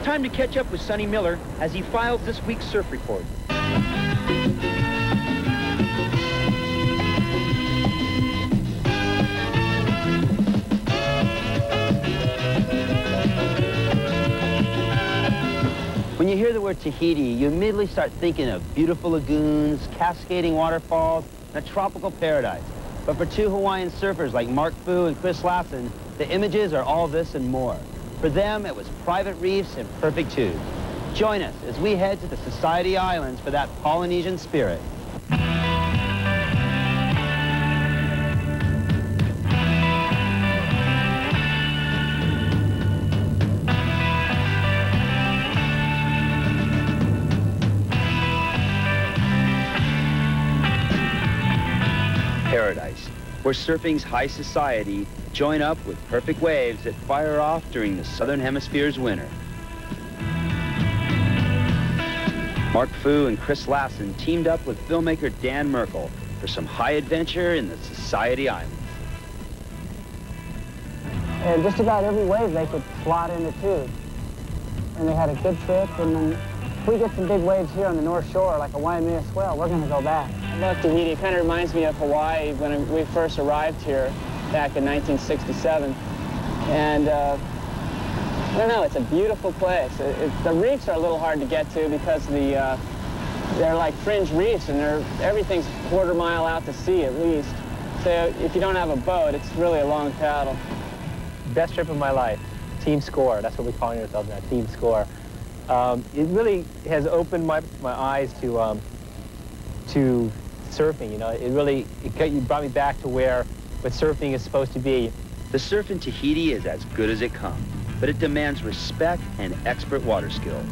time to catch up with Sonny Miller as he files this week's surf report. When you hear the word Tahiti, you immediately start thinking of beautiful lagoons, cascading waterfalls, and a tropical paradise. But for two Hawaiian surfers like Mark Fu and Chris Lassen, the images are all this and more. For them, it was private reefs and perfect tubes. Join us as we head to the Society Islands for that Polynesian spirit. Paradise, where surfing's high society join up with perfect waves that fire off during the Southern Hemisphere's winter. Mark Fu and Chris Lassen teamed up with filmmaker Dan Merkel for some high adventure in the Society Islands. And just about every wave they could slot in a tube. And they had a good trip, and then if we get some big waves here on the North Shore, like a Waimea swell, we're going to go back. I love Tahiti. It kind of reminds me of Hawaii when we first arrived here back in 1967. And I don't know, it's a beautiful place. The reefs are a little hard to get to because they're like fringe reefs, and everything's a quarter mile out to sea at least. So if you don't have a boat, it's really a long paddle. Best trip of my life, Team Score. That's what we call ourselves now, Team Score. It really has opened my eyes to surfing. You know, it brought me back to what surfing is supposed to be. The surf in Tahiti is as good as it comes, but it demands respect and expert water skill.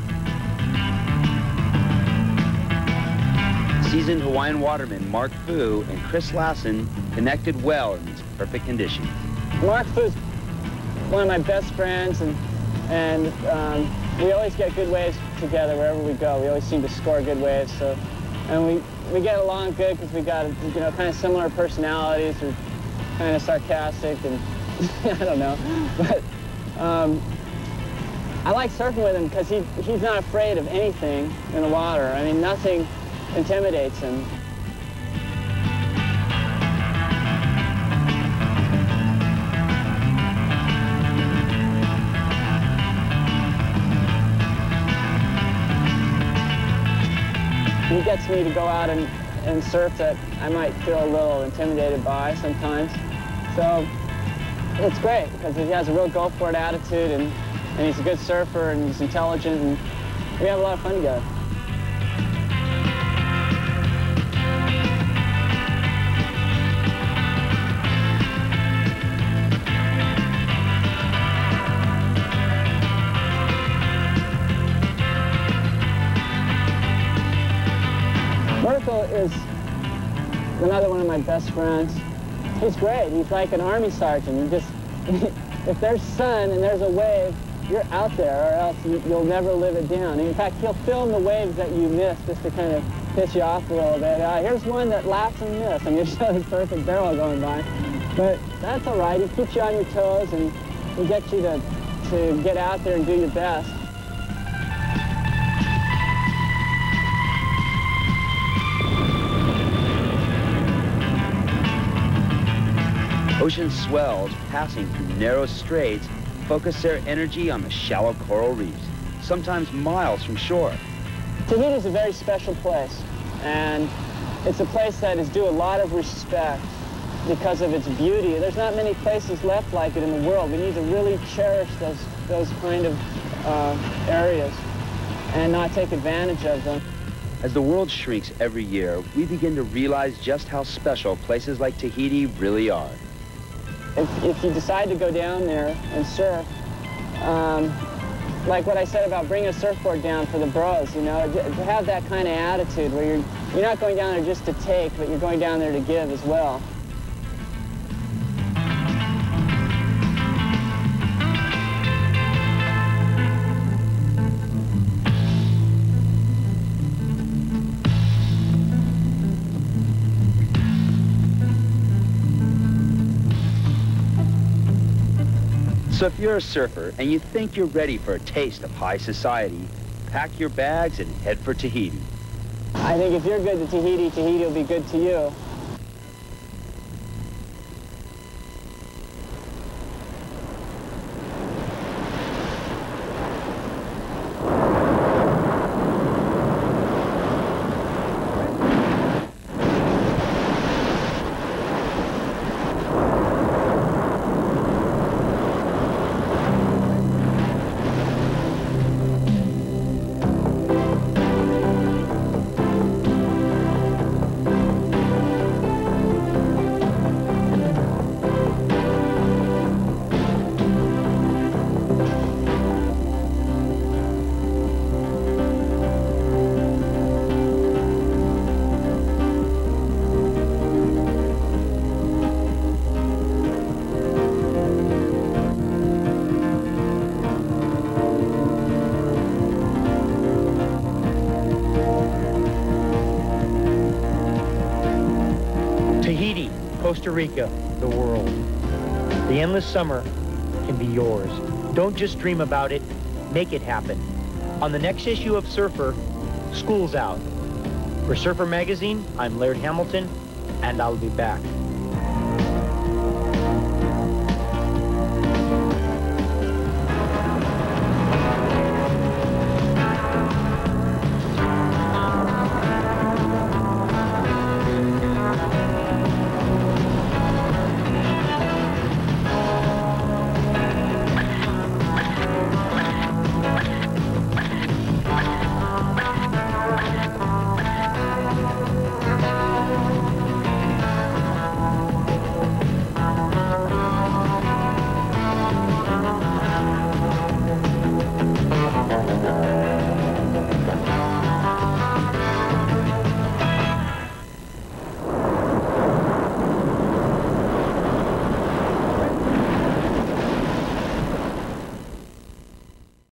Seasoned Hawaiian watermen Mark Fu and Chris Lassen connected well in these perfect conditions. Mark Fu's one of my best friends, and we always get good waves together wherever we go. We always seem to score good waves. So, and we get along good because we got, you know, kind of similar personalities. We're kind of sarcastic and I don't know, but I like surfing with him because he's not afraid of anything in the water. I mean, nothing intimidates him. He gets me to go out and surf that I might feel a little intimidated by sometimes. So it's great because he has a real go-for-it attitude, and he's a good surfer, and he's intelligent, and we have a lot of fun together. Merkel is another one of my best friends. He's great. He's like an army sergeant. If there's sun and there's a wave, you're out there, or else you'll never live it down. And in fact, he'll film the waves that you miss just to kind of piss you off a little bit. Here's one that Lassen missed. I'm going to show this perfect barrel going by. But that's all right. He keeps you on your toes, and he gets you to get out there and do your best. Ocean swells passing through narrow straits focus their energy on the shallow coral reefs, sometimes miles from shore. Tahiti is a very special place, and it's a place that is due a lot of respect because of its beauty. There's not many places left like it in the world. We need to really cherish those kind of areas and not take advantage of them. As the world shrinks every year, we begin to realize just how special places like Tahiti really are. If you decide to go down there and surf, like what I said about bringing a surfboard down for the bros, you know, to have that kind of attitude where you're not going down there just to take, but you're going down there to give as well. So if you're a surfer and you think you're ready for a taste of high society, pack your bags and head for Tahiti. I think if you're good to Tahiti, Tahiti will be good to you. Tahiti, Costa Rica, the world. The endless summer can be yours. Don't just dream about it, make it happen. On the next issue of Surfer, School's Out. For Surfer Magazine, I'm Laird Hamilton, and I'll be back.